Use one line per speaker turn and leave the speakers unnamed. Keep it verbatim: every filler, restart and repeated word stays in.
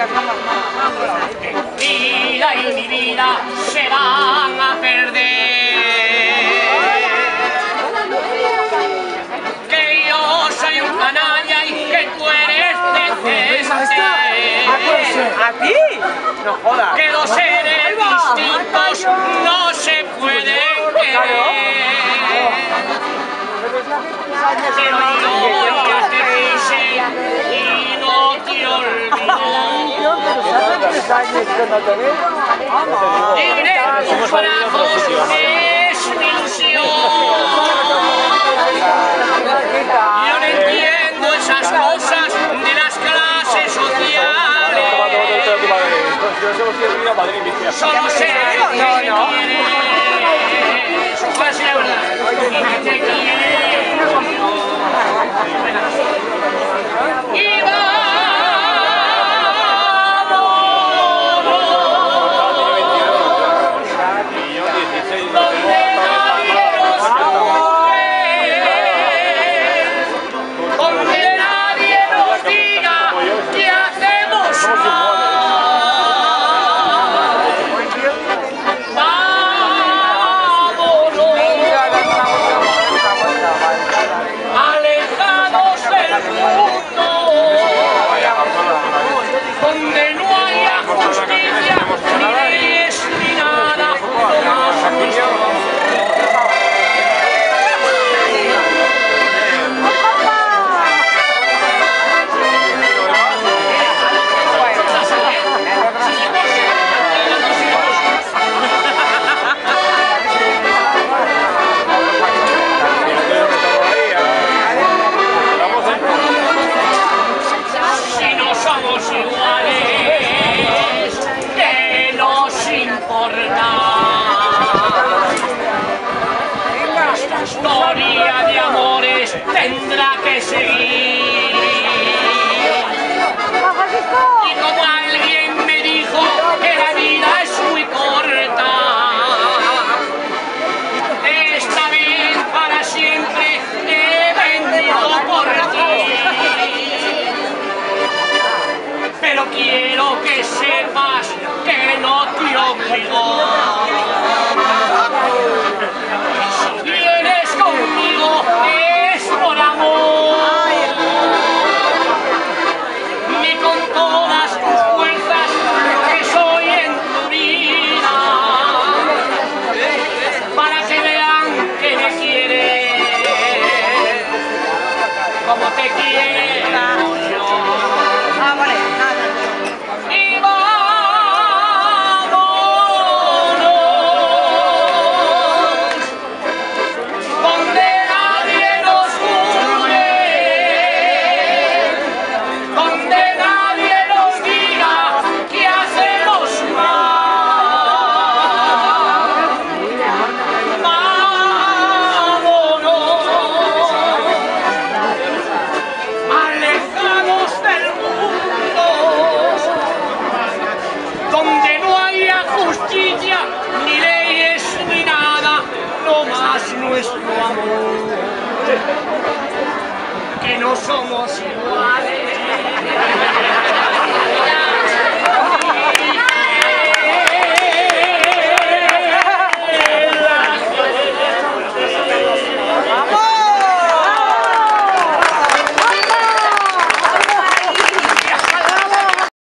vida y mi vida se van a perder. Que yo soy un canalla y que tú eres decente.
¿A ti? No jodas.
Que dos seres distintos no se pueden querer. Pero yo ya te quise y no te olvido. Libre tus brazos es mi ilusión. Yo no entiendo esas cosas de las clases sociales. Solo sé que me quieres. Pues la verdad, que te quiero. Y historia de amores tendrá que seguir. Y como alguien me dijo que la vida es muy corta, esta vez para siempre he venido por ti. Pero quiero que sepas que no te obligo. Conmigo es por amor, ni con todas tus fuerzas que soy en tu vida, para que vean que me quieres como te quiero yo. Ah, vale, nada. Y ni leyes ni nada, no más nuestro amor, que no somos iguales.